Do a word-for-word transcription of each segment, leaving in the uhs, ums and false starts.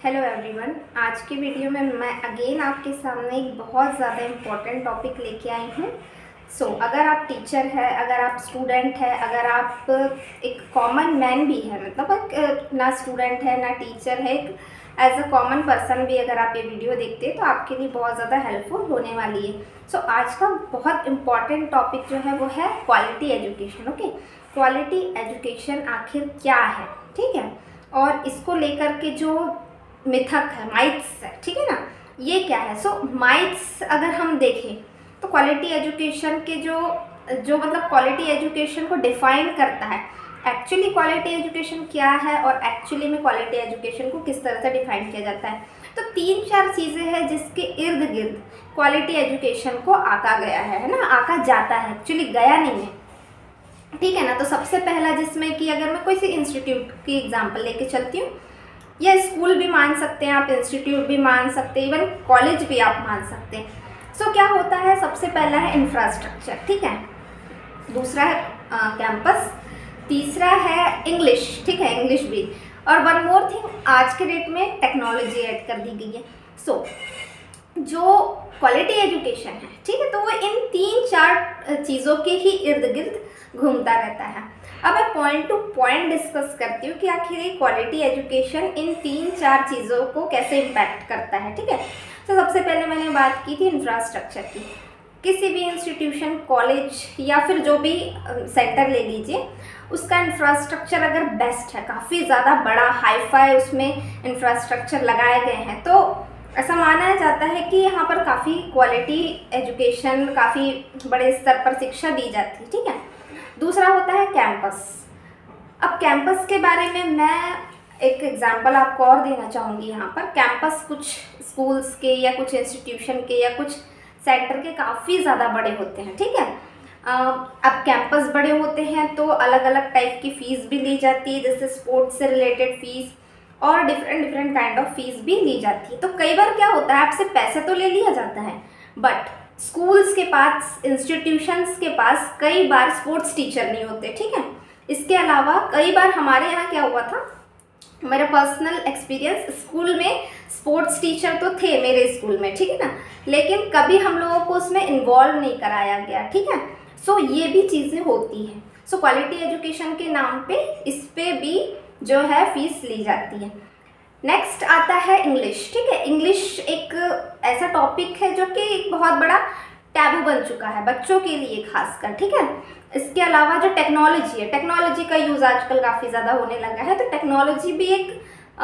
Hello everyone. आज की video में मैं अगेन आपके सामने एक बहुत ज़्यादा इम्पोर्टेंट टॉपिक लेके आई हूँ। सो so, अगर आप टीचर है, अगर आप स्टूडेंट है, अगर आप एक कॉमन मैन भी है, मतलब एक ना स्टूडेंट है ना टीचर है, एक एज अ कॉमन पर्सन भी अगर आप ये वीडियो देखते हैं तो आपके लिए बहुत ज़्यादा हेल्पफुल होने वाली है। सो so, आज का बहुत इम्पॉर्टेंट टॉपिक जो है वो है quality education. Okay, quality education आखिर क्या है, ठीक है, और इसको लेकर के जो मिथक है, माइथ्स है, ठीक है ना, ये क्या है। सो so, माइथ्स अगर हम देखें तो क्वालिटी एजुकेशन के जो जो मतलब क्वालिटी एजुकेशन को डिफाइन करता है, एक्चुअली क्वालिटी एजुकेशन क्या है और एक्चुअली में क्वालिटी एजुकेशन को किस तरह से डिफाइन किया जाता है। तो तीन चार चीज़ें हैं जिसके इर्द गिर्द क्वालिटी एजुकेशन को आका गया है है ना, आका जाता है, एक्चुअली गया नहीं है, ठीक है ना। तो सबसे पहला जिसमें कि अगर मैं कोई सी इंस्टीट्यूट की एग्जांपल लेके चलती हूँ, या स्कूल भी मान सकते हैं आप, इंस्टीट्यूट भी मान सकते हैं, इवन कॉलेज भी आप मान सकते हैं। सो so, क्या होता है, सबसे पहला है इंफ्रास्ट्रक्चर, ठीक है, दूसरा है कैंपस, तीसरा है इंग्लिश, ठीक है, इंग्लिश भी, और वन मोर थिंग आज के डेट में टेक्नोलॉजी ऐड कर दी गई है। सो so, जो क्वालिटी एजुकेशन है, ठीक है, तो वो इन तीन चार चीज़ों के ही इर्द गिर्द घूमता रहता है। अब मैं पॉइंट टू पॉइंट डिस्कस करती हूँ कि आखिर ये क्वालिटी एजुकेशन इन तीन चार चीज़ों को कैसे इम्पैक्ट करता है, ठीक है। तो सबसे पहले मैंने बात की थी इंफ्रास्ट्रक्चर की। किसी भी इंस्टीट्यूशन, कॉलेज या फिर जो भी सेंटर ले लीजिए, उसका इंफ्रास्ट्रक्चर अगर बेस्ट है, काफ़ी ज़्यादा बड़ा हाई-फाई उसमें इंफ्रास्ट्रक्चर लगाए गए हैं, तो ऐसा माना जाता है कि यहाँ पर काफ़ी क्वालिटी एजुकेशन, काफ़ी बड़े स्तर पर शिक्षा दी जाती है, ठीक है। दूसरा होता है कैंपस। अब कैंपस के बारे में मैं एक एग्जांपल आपको और देना चाहूँगी। यहाँ पर कैंपस कुछ स्कूल्स के या कुछ इंस्टीट्यूशन के या कुछ सेंटर के काफ़ी ज़्यादा बड़े होते हैं, ठीक है। अब कैंपस बड़े होते हैं तो अलग अलग टाइप की फ़ीस भी ली जाती है, जैसे स्पोर्ट्स से रिलेटेड फ़ीस और different different kind of fees भी ली जाती है। तो कई बार क्या होता है, आपसे पैसे तो ले लिया जाता है, बट स्कूल्स के पास, इंस्टीट्यूशंस के पास कई बार स्पोर्ट्स टीचर नहीं होते, ठीक है। इसके अलावा कई बार हमारे यहाँ क्या हुआ था, मेरा पर्सनल एक्सपीरियंस, स्कूल में स्पोर्ट्स टीचर तो थे मेरे स्कूल में, ठीक है ना, लेकिन कभी हम लोगों को उसमें इन्वॉल्व नहीं कराया गया, ठीक है। सो ये भी चीज़ें होती हैं। सो क्वालिटी एजुकेशन के नाम पे इस पे भी जो है फीस ली जाती है। नेक्स्ट आता है इंग्लिश, ठीक है। इंग्लिश एक ऐसा टॉपिक है जो कि एक बहुत बड़ा टैबू बन चुका है बच्चों के लिए खासकर, ठीक है। इसके अलावा जो टेक्नोलॉजी है, टेक्नोलॉजी का यूज़ आजकल काफ़ी ज़्यादा होने लगा है, तो टेक्नोलॉजी भी एक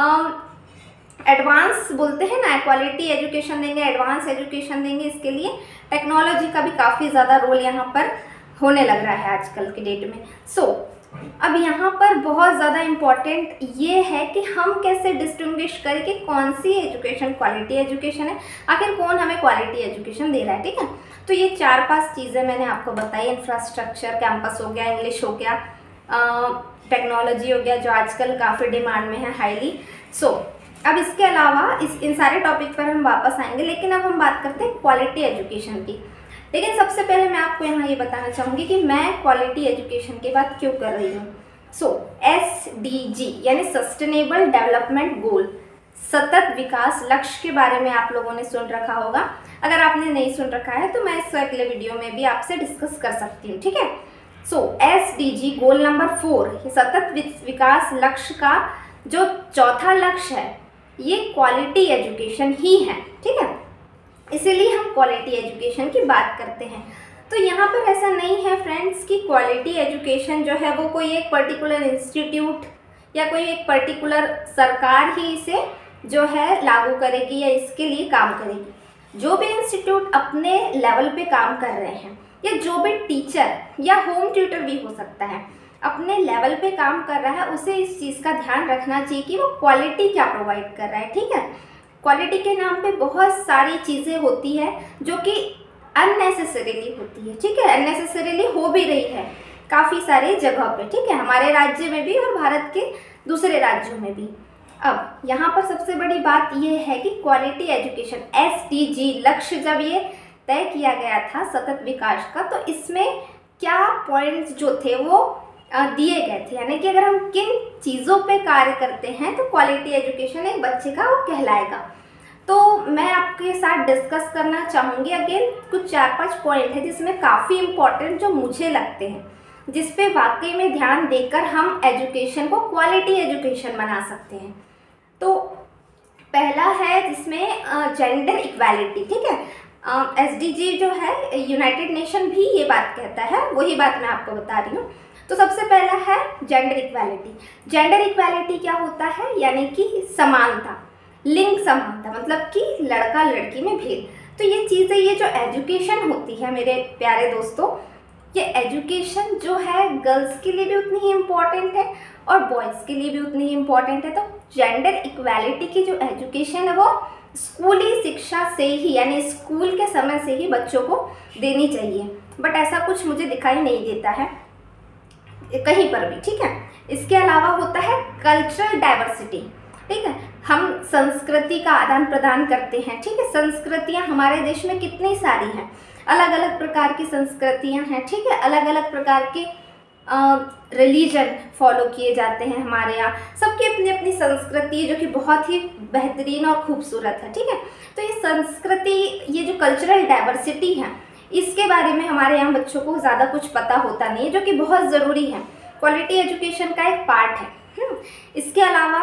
एडवांस बोलते हैं ना, क्वालिटी एजुकेशन देंगे, एडवांस एजुकेशन देंगे, इसके लिए टेक्नोलॉजी का भी काफ़ी ज़्यादा रोल यहाँ पर होने लग रहा है आजकल के डेट में। सो so, अब यहाँ पर बहुत ज़्यादा इम्पॉर्टेंट ये है कि हम कैसे डिस्टिंग्विश करें कि कौन सी एजुकेशन क्वालिटी एजुकेशन है, आखिर कौन हमें क्वालिटी एजुकेशन दे रहा है, ठीक है। तो ये चार पांच चीज़ें मैंने आपको बताई, इंफ्रास्ट्रक्चर, कैंपस हो गया, इंग्लिश हो गया, टेक्नोलॉजी हो गया जो आजकल काफ़ी डिमांड में है हाईली। सो अब इसके अलावा इस इन सारे टॉपिक पर हम वापस आएंगे, लेकिन अब हम बात करते हैं क्वालिटी एजुकेशन की। लेकिन सबसे पहले मैं आपको यहाँ ये बताना चाहूँगी कि मैं क्वालिटी एजुकेशन की बात क्यों कर रही हूँ। सो एस डी जी यानी सस्टेनेबल डेवलपमेंट गोल, सतत विकास लक्ष्य के बारे में आप लोगों ने सुन रखा होगा। अगर आपने नहीं सुन रखा है तो मैं इस अगले वीडियो में भी आपसे डिस्कस कर सकती हूँ, ठीक है। So S D G goal number four, सतत विकास लक्ष्य का जो चौथा लक्ष्य है ये क्वालिटी एजुकेशन ही है, ठीक है। इसीलिए हम क्वालिटी एजुकेशन की बात करते हैं। तो यहाँ पर ऐसा नहीं है फ्रेंड्स कि क्वालिटी एजुकेशन जो है वो कोई एक पर्टिकुलर इंस्टीट्यूट या कोई एक पर्टिकुलर सरकार ही इसे जो है लागू करेगी या इसके लिए काम करेगी। जो भी इंस्टीट्यूट अपने लेवल पे काम कर रहे हैं, या जो भी टीचर या होम ट्यूटर भी हो सकता है अपने लेवल पे काम कर रहा है, उसे इस चीज़ का ध्यान रखना चाहिए कि वो क्वालिटी क्या प्रोवाइड कर रहा है, ठीक है। क्वालिटी के नाम पे बहुत सारी चीज़ें होती है जो कि अननेसेसरीली होती है, ठीक है, अननेसेसरीली हो भी रही है काफ़ी सारी जगह पे, ठीक है, हमारे राज्य में भी और भारत के दूसरे राज्यों में भी। अब यहाँ पर सबसे बड़ी बात यह है कि quality education S D G लक्ष्य जब ये तय किया गया था सतत विकास का, तो इसमें क्या पॉइंट्स जो थे वो दिए गए थे, यानी कि अगर हम किन चीज़ों पे कार्य करते हैं तो क्वालिटी एजुकेशन एक बच्चे का वो कहलाएगा। तो मैं आपके साथ डिस्कस करना चाहूँगी अगेन कुछ चार पांच पॉइंट है जिसमें काफ़ी इम्पोर्टेंट जो मुझे लगते हैं, जिस पे वाकई में ध्यान देकर हम एजुकेशन को क्वालिटी एजुकेशन बना सकते हैं। तो पहला है जिसमें जेंडर इक्वालिटी, ठीक है। एस डी जी जो है यूनाइटेड नेशन भी ये बात कहता है, वही बात मैं आपको बता रही हूँ। तो सबसे पहला है जेंडर इक्वालिटी। जेंडर इक्वालिटी क्या होता है, यानी कि समानता, लिंग समानता, मतलब कि लड़का लड़की में भेद। तो ये चीज़ें, ये जो एजुकेशन होती है मेरे प्यारे दोस्तों, ये एजुकेशन जो है गर्ल्स के लिए भी उतनी ही इम्पॉर्टेंट है और बॉयज़ के लिए भी उतनी ही इम्पॉर्टेंट है। तो जेंडर इक्वालिटी की जो एजुकेशन है वो स्कूली शिक्षा से ही, यानी स्कूल के समय से ही बच्चों को देनी चाहिए। बट ऐसा कुछ मुझे दिखाई नहीं देता है कहीं पर भी, ठीक है। इसके अलावा होता है कल्चरल डाइवर्सिटी, ठीक है। हम संस्कृति का आदान प्रदान करते हैं, ठीक है। संस्कृतियाँ हमारे देश में कितनी सारी हैं, अलग अलग प्रकार की संस्कृतियाँ हैं, ठीक है। अलग अलग प्रकार के रिलीजन फॉलो किए जाते हैं हमारे यहाँ, सबकी अपनी अपनी संस्कृति जो कि बहुत ही बेहतरीन और खूबसूरत है, ठीक है। तो ये संस्कृति, ये जो कल्चरल डाइवर्सिटी है, इसके बारे में हमारे यहाँ बच्चों को ज़्यादा कुछ पता होता नहीं है, जो कि बहुत ज़रूरी है, क्वालिटी एजुकेशन का एक पार्ट है। इसके अलावा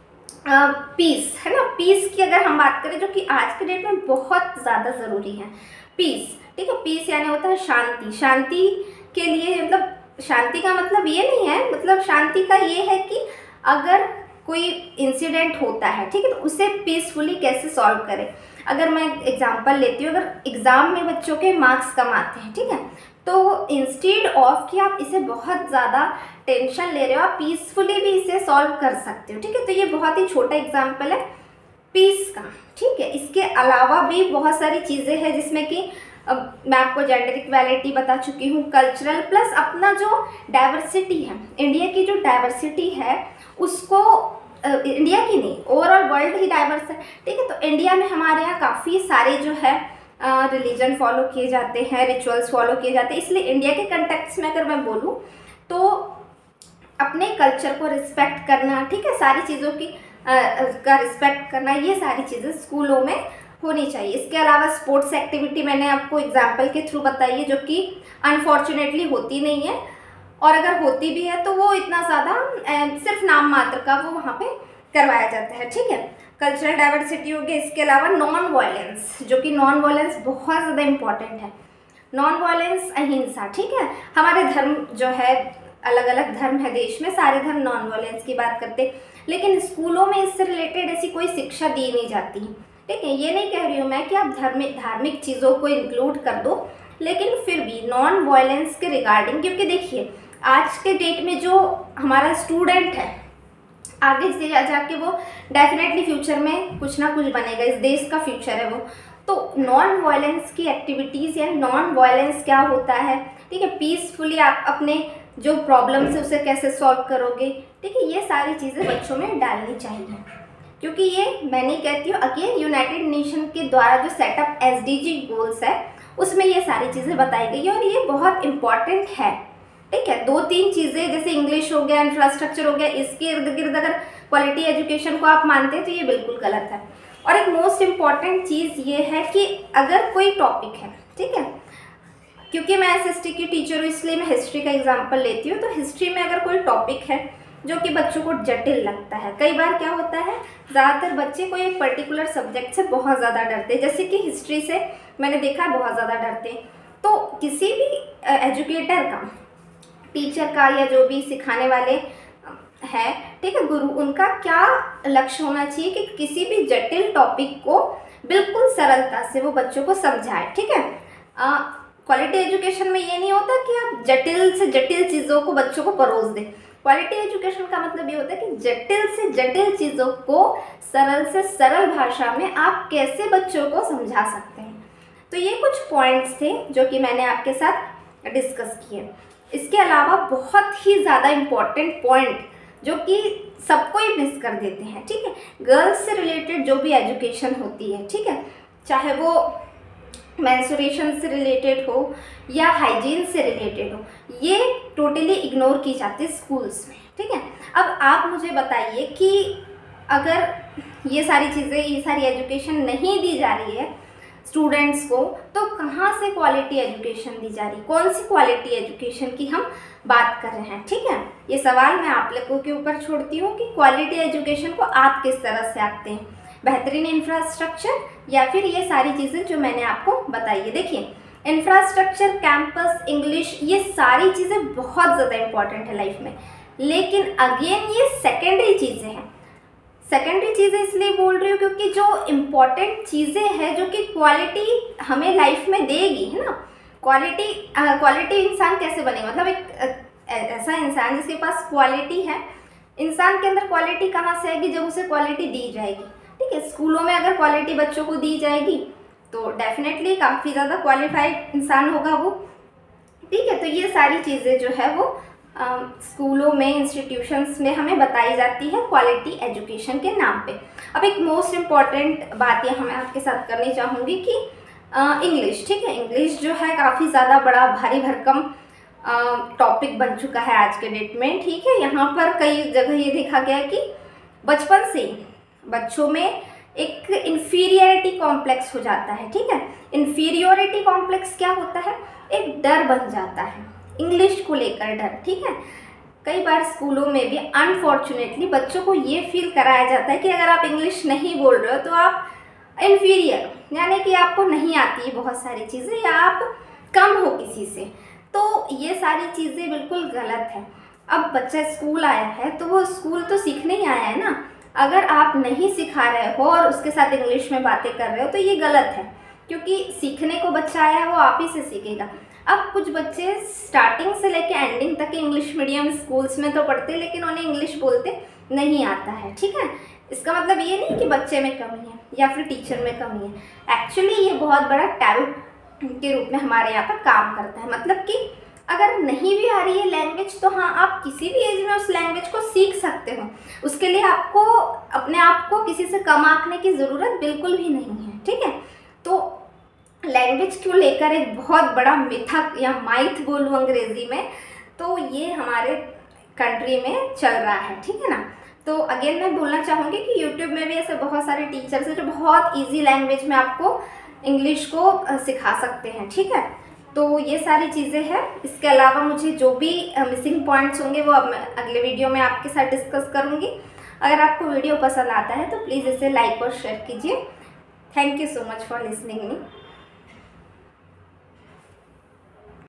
पीस है ना, पीस की अगर हम बात करें, जो कि आज के डेट में बहुत ज़्यादा ज़रूरी है, पीस, ठीक है। पीस यानी होता है शांति। शांति के लिए, मतलब शांति का मतलब ये नहीं है, मतलब शांति का ये है कि अगर कोई इंसिडेंट होता है, ठीक है, तो उसे पीसफुली कैसे सॉल्व करें। अगर मैं एग्जांपल लेती हूँ, अगर एग्ज़ाम में बच्चों के मार्क्स कम आते हैं, ठीक है, तो इंस्टेड ऑफ कि आप इसे बहुत ज़्यादा टेंशन ले रहे हो, आप पीसफुली भी इसे सॉल्व कर सकते हो, ठीक है। तो ये बहुत ही छोटा एग्जांपल है पीस का, ठीक है। इसके अलावा भी बहुत सारी चीज़ें हैं जिसमें कि अब मैं आपको जेंडर इक्वालिटी बता चुकी हूँ, कल्चरल प्लस अपना जो डाइवर्सिटी है, इंडिया की जो डाइवर्सिटी है उसको, इंडिया की नहीं, ओवरऑल वर्ल्ड ही डाइवर्स है, ठीक है। तो इंडिया में हमारे यहाँ काफ़ी सारे जो है रिलीजन फॉलो किए जाते हैं, रिचुअल्स फॉलो किए जाते हैं, इसलिए इंडिया के कंटेक्स्ट में अगर मैं बोलूँ तो अपने कल्चर को रिस्पेक्ट करना, ठीक है, सारी चीज़ों की आ, का रिस्पेक्ट करना, ये सारी चीज़ें स्कूलों में होनी चाहिए। इसके अलावा स्पोर्ट्स एक्टिविटी मैंने आपको एग्जाम्पल के थ्रू बताई है, जो कि अनफॉर्चुनेटली होती नहीं है, और अगर होती भी है तो वो इतना ज़्यादा सिर्फ नाम मात्र का वो वहाँ पे करवाया जाता है, ठीक है। कल्चरल डाइवर्सिटी हो गई। इसके अलावा नॉन वायलेंस, जो कि नॉन वायलेंस बहुत ज़्यादा इम्पॉर्टेंट है। नॉन वायलेंस, अहिंसा, ठीक है। हमारे धर्म जो है, अलग अलग धर्म है देश में, सारे धर्म नॉन वायलेंस की बात करते, लेकिन स्कूलों में इससे रिलेटेड ऐसी कोई शिक्षा दी नहीं जाती, ठीक है। ये नहीं कह रही हूँ मैं कि आप धार्मिक धार्मिक चीज़ों को इंक्लूड कर दो, लेकिन फिर भी नॉन वायलेंस के रिगार्डिंग, क्योंकि देखिए आज के डेट में जो हमारा स्टूडेंट है, आगे से जा जाके वो डेफिनेटली फ्यूचर में कुछ ना कुछ बनेगा, इस देश का फ्यूचर है वो। तो नॉन वायलेंस की एक्टिविटीज़, या नॉन वायलेंस क्या होता है, ठीक है, पीसफुली आप अपने जो प्रॉब्लम्स है उसे कैसे सॉल्व करोगे, ठीक है, ये सारी चीज़ें बच्चों में डालनी चाहिए। क्योंकि ये मैं नहीं कहती हूँ, अगेन यूनाइटेड नेशन के द्वारा जो setup S D G goals है उसमें ये सारी चीज़ें बताई गई है और ये बहुत इंपॉर्टेंट है, ठीक है। दो तीन चीज़ें जैसे इंग्लिश हो गया, इंफ्रास्ट्रक्चर हो गया, इसके इर्द गिर्द अगर क्वालिटी एजुकेशन को आप मानते हैं तो ये बिल्कुल गलत है। और एक मोस्ट इम्पॉर्टेंट चीज़ ये है कि अगर कोई टॉपिक है, ठीक है, क्योंकि मैं एस एस टी की टीचर हूँ इसलिए मैं हिस्ट्री का एग्जाम्पल लेती हूँ, तो हिस्ट्री में अगर कोई टॉपिक है जो कि बच्चों को जटिल लगता है, कई बार क्या होता है, ज़्यादातर बच्चे कोई एक पर्टिकुलर सब्जेक्ट से बहुत ज़्यादा डरते हैं, जैसे कि हिस्ट्री से मैंने देखा है बहुत ज़्यादा डरते हैं। तो किसी भी एजुकेटर का, टीचर का, या जो भी सिखाने वाले है, ठीक है, गुरु, उनका क्या लक्ष्य होना चाहिए कि किसी भी जटिल टॉपिक को बिल्कुल सरलता से वो बच्चों को समझाए, ठीक है। क्वालिटी एजुकेशन में ये नहीं होता कि आप जटिल से जटिल चीज़ों को बच्चों को परोस दें। क्वालिटी एजुकेशन का मतलब ये होता है कि जटिल से जटिल चीज़ों को सरल से सरल भाषा में आप कैसे बच्चों को समझा सकते हैं। तो ये कुछ पॉइंट्स थे जो कि मैंने आपके साथ डिस्कस किए। इसके अलावा बहुत ही ज़्यादा इम्पॉर्टेंट पॉइंट जो कि सबको ही मिस कर देते हैं, ठीक है, गर्ल्स से रिलेटेड जो भी एजुकेशन होती है, ठीक है, चाहे वो मेंस्ट्रुएशन से रिलेटेड हो या हाइजीन से रिलेटेड हो, ये टोटली इग्नोर की जाती है स्कूल्स में, ठीक है। अब आप मुझे बताइए कि अगर ये सारी चीज़ें, ये सारी एजुकेशन नहीं दी जा रही है स्टूडेंट्स को, तो कहाँ से क्वालिटी एजुकेशन दी जा रही है, कौन सी क्वालिटी एजुकेशन की हम बात कर रहे हैं, ठीक है। ये सवाल मैं आप लोगों के ऊपर छोड़ती हूँ कि क्वालिटी एजुकेशन को आप किस तरह से आंकते हैं, बेहतरीन इंफ्रास्ट्रक्चर या फिर ये सारी चीज़ें जो मैंने आपको बताई है। देखिए, इंफ्रास्ट्रक्चर, कैंपस, इंग्लिश, ये सारी चीज़ें बहुत ज़्यादा इंपॉर्टेंट है लाइफ में, लेकिन अगेन ये सेकेंडरी चीज़ें हैं। सेकेंडरी चीज़ें इसलिए बोल रही हूँ क्योंकि जो इम्पॉर्टेंट चीज़ें हैं जो कि क्वालिटी हमें लाइफ में देगी, है ना। क्वालिटी क्वालिटी इंसान कैसे बने, मतलब एक ऐसा इंसान जिसके पास क्वालिटी है, इंसान के अंदर क्वालिटी कहाँ से आएगी, जब उसे क्वालिटी दी जाएगी, ठीक है। स्कूलों में अगर क्वालिटी बच्चों को दी जाएगी तो डेफिनेटली काफ़ी ज़्यादा क्वालिफाइड इंसान होगा वो, ठीक है। तो ये सारी चीज़ें जो है वो स्कूलों में, इंस्टीट्यूशंस में हमें बताई जाती है क्वालिटी एजुकेशन के नाम पे। अब एक मोस्ट इम्पॉर्टेंट बात यहाँ मैं आपके साथ करनी चाहूँगी कि इंग्लिश, ठीक है। इंग्लिश जो है काफ़ी ज़्यादा बड़ा भारी भरकम टॉपिक बन चुका है आज के डेट में, ठीक है। यहाँ पर कई जगह ये देखा गया है कि बचपन से बच्चों में एक इन्फीरियरिटी कॉम्प्लेक्स हो जाता है, ठीक है। इन्फीरियरिटी कॉम्प्लेक्स क्या होता है, एक डर बन जाता है इंग्लिश को लेकर, डर, ठीक है। कई बार स्कूलों में भी अनफॉर्चुनेटली बच्चों को ये फील कराया जाता है कि अगर आप इंग्लिश नहीं बोल रहे हो तो आप इन्फीरियर, यानी कि आपको नहीं आती है बहुत सारी चीज़ें या आप कम हो किसी से। तो ये सारी चीज़ें बिल्कुल गलत है। अब बच्चा स्कूल आया है तो वो स्कूल तो सीखने ही आया है ना। अगर आप नहीं सिखा रहे हो और उसके साथ इंग्लिश में बातें कर रहे हो तो ये गलत है, क्योंकि सीखने को बच्चा आया है वो आप ही से सीखेगा। अब कुछ बच्चे स्टार्टिंग से लेकर एंडिंग तक इंग्लिश मीडियम स्कूल्स में तो पढ़ते लेकिन उन्हें इंग्लिश बोलते नहीं आता है, ठीक है। इसका मतलब ये नहीं कि बच्चे में कमी है या फिर टीचर में कमी है। एक्चुअली ये बहुत बड़ा टैबू के रूप में हमारे यहाँ पर काम करता है। मतलब कि अगर नहीं भी आ रही है लैंग्वेज तो हाँ, आप किसी भी एज में उस लैंग्वेज को सीख सकते हो। उसके लिए आपको अपने आप को किसी से कम आंकने की ज़रूरत बिल्कुल भी नहीं है, ठीक है। तो लैंग्वेज को लेकर एक बहुत बड़ा मिथक या माइथ बोलूँ अंग्रेज़ी में, तो ये हमारे कंट्री में चल रहा है, ठीक है ना। तो अगेन मैं बोलना चाहूँगी कि यूट्यूब में भी ऐसे बहुत सारे टीचर्स हैं जो बहुत इजी लैंग्वेज में आपको इंग्लिश को सिखा सकते हैं, ठीक है। तो ये सारी चीज़ें हैं। इसके अलावा मुझे जो भी मिसिंग पॉइंट्स होंगे वो अब मैं अगले वीडियो में आपके साथ डिस्कस करूँगी। अगर आपको वीडियो पसंद आता है तो प्लीज़ इसे लाइक और शेयर कीजिए। Thank you so much for listening me.